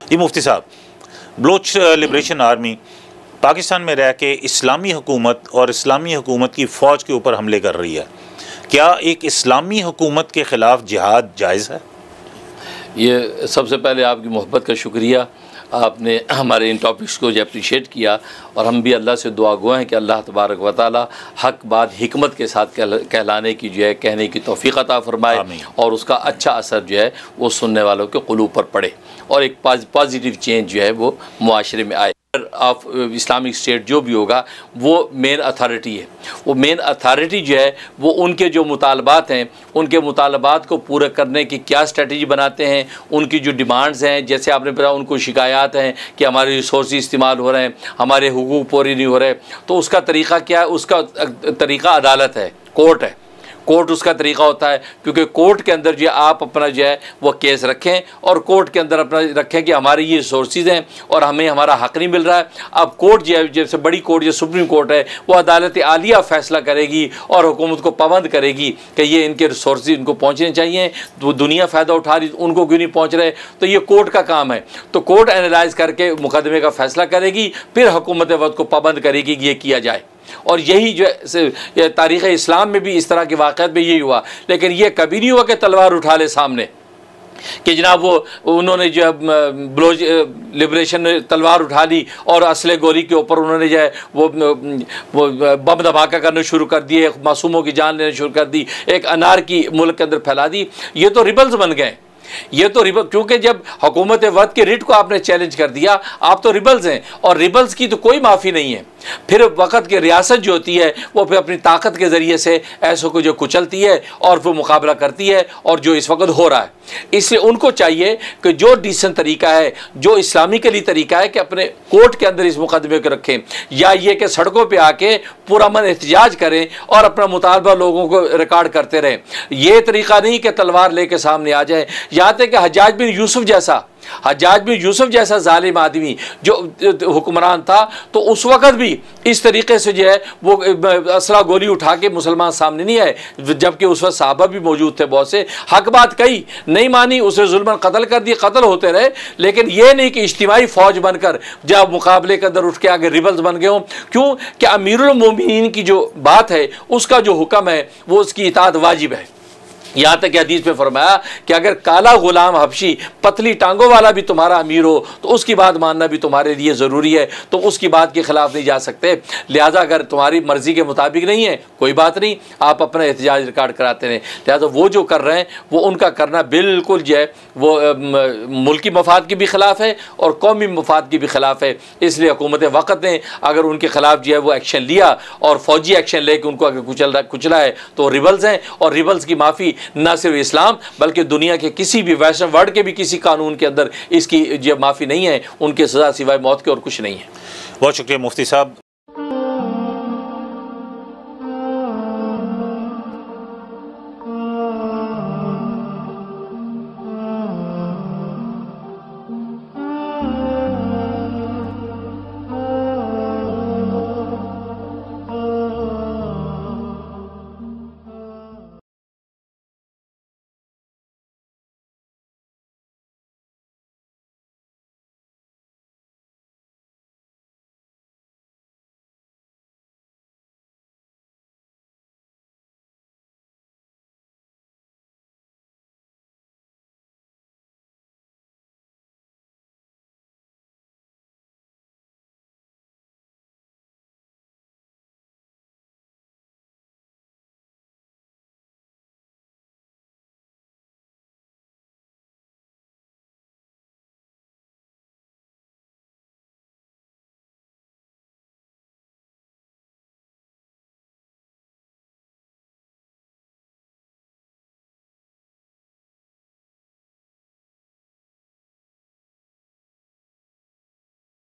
جی مفتی صاحب، Baloch liberation army Pakistan میں رہ کے اسلامی حکومت اور اسلامی حکومت کی فوج کے اوپر حملے کر رہی ہے، کیا ایک اسلامی حکومت کے خلاف جہاد جائز ہے؟ یہ سب سے پہلے آپ کی محبت کا شکریہ، آپ نے ہمارے ان ٹاپکس کو جو اپریشیٹ کیا، اور ہم بھی اللہ سے دعا گو ہیں کہ اللہ تبارک و تعالی حق بات حکمت کے ساتھ کہلانے کی جو ہے کہنے کی توفیق عطا فرمائے، اور اس کا اچھا اثر جو ہے وہ سننے والوں کے قلوب پر پڑے، اور ایک پازیٹیو چینج جو ہے وہ معاشرے میں آئے۔ آف اسلامک اسٹیٹ جو بھی ہوگا وہ مین اتھارٹی ہے، وہ مین اتھارٹی جو ہے وہ ان کے جو مطالبات ہیں، ان کے مطالبات کو پورا کرنے کی کیا اسٹریٹجی بناتے ہیں، ان کی جو ڈیمانڈز ہیں، جیسے آپ نے بتایا ان کو شکایات ہیں کہ ہمارے ریسورسز استعمال ہو رہے ہیں، ہمارے حقوق پورے نہیں ہو رہے، تو اس کا طریقہ کیا ہے؟ اس کا طریقہ عدالت ہے، کورٹ ہے، کورٹ اس کا طریقہ ہوتا ہے، کیونکہ کورٹ کے اندر جو ہے آپ اپنا جو ہے وہ کیس رکھیں، اور کورٹ کے اندر اپنا رکھیں کہ ہماری یہ ریسورسز ہیں اور ہمیں ہمارا حق نہیں مل رہا ہے۔ اب کورٹ جو ہے، جیسے بڑی کورٹ جو سپریم کورٹ ہے، وہ عدالت عالیہ فیصلہ کرے گی اور حکومت کو پابند کرے گی کہ یہ ان کے ریسورسز ان کو پہنچنے چاہیے، تو دنیا فائدہ اٹھا رہی، ان کو کیوں نہیں پہنچ رہے؟ تو یہ کورٹ کا کام ہے، تو کورٹ انالائز کر کے مقدمے کا فیصلہ کرے گی، پھر حکومت وقت کو پابند کرے گی کہ یہ کیا جائے۔ اور یہی جو ہے تاریخ اسلام میں بھی اس طرح کے واقعات میں یہی ہوا، لیکن یہ کبھی نہیں ہوا کہ تلوار اٹھا لے سامنے کہ جناب وہ انہوں نے جو ہے بلوچ لبریشن نے تلوار اٹھا لی اور اسلحے گولی کے اوپر انہوں نے جو ہے وہ بم دھماکہ کرنا شروع کر دیے، معصوموں کی جان لینا شروع کر دی، ایک انار کی ملک کے اندر پھیلا دی۔ یہ تو ریبلز بن گئے، یہ تو کیونکہ جب حکومت وقت کے ریٹ کو آپ نے چیلنج کر دیا، آپ تو ریبلز ہیں، اور ریبلز کی تو کوئی معافی نہیں ہے۔ پھر وقت کی ریاست جو ہوتی ہے وہ پھر اپنی طاقت کے ذریعے سے ایسوں کو جو کچلتی ہے اور وہ مقابلہ کرتی ہے، اور جو اس وقت ہو رہا ہے۔ اس لیے ان کو چاہیے کہ جو ڈیسنٹ طریقہ ہے، جو اسلامی کے لیے طریقہ ہے، کہ اپنے کورٹ کے اندر اس مقدمے کو رکھیں، یا یہ کہ سڑکوں پہ آ کے پرامن احتجاج کریں اور اپنا مطالبہ لوگوں کو ریکارڈ کرتے رہیں۔ یہ طریقہ نہیں کہ تلوار لے کے سامنے آ جائیں۔ یہاں تک کہ حجاج بن یوسف جیسا ظالم آدمی جو حکمران تھا، تو اس وقت بھی اس طریقے سے جو ہے وہ اسلحہ گولی اٹھا کے مسلمان سامنے نہیں آئے، جبکہ اس وقت صحابہ بھی موجود تھے بہت سے۔ حق بات کہی، نہیں مانی، اسے ظلماً قتل کر دی، قتل ہوتے رہے، لیکن یہ نہیں کہ اجتماعی فوج بن کر جب مقابلے کے اندر اٹھ کے آگے ریبلز بن گئے ہوں۔ کیوں کہ امیر المومنین کی جو بات ہے، اس کا جو حکم ہے وہ اس کی اطاعت واجب ہے۔ یہاں تک کہ حدیث میں فرمایا کہ اگر کالا غلام حبشی پتلی ٹانگوں والا بھی تمہارا امیر ہو تو اس کی بات ماننا بھی تمہارے لیے ضروری ہے، تو اس کی بات کے خلاف نہیں جا سکتے۔ لہٰذا اگر تمہاری مرضی کے مطابق نہیں ہے، کوئی بات نہیں، آپ اپنا احتجاج ریکارڈ کراتے رہیں۔ لہٰذا وہ جو کر رہے ہیں وہ ان کا کرنا بالکل جو ہے وہ ملکی مفاد کی بھی خلاف ہے اور قومی مفاد کی بھی خلاف ہے۔ اس لیے حکومت وقت نے اگر ان کے خلاف جو ہے وہ ایکشن لیا اور فوجی ایکشن لے کے ان کو اگر کچلا ہے، تو ریبلز ہیں، اور ریبلز کی معافی نہ صرف اسلام بلکہ دنیا کے کسی بھی ویسٹرن ورلڈ کے بھی کسی قانون کے اندر اس کی جو معافی نہیں ہے، ان کے سزا سوائے موت کے اور کچھ نہیں ہے۔ بہت شکریہ مفتی صاحب۔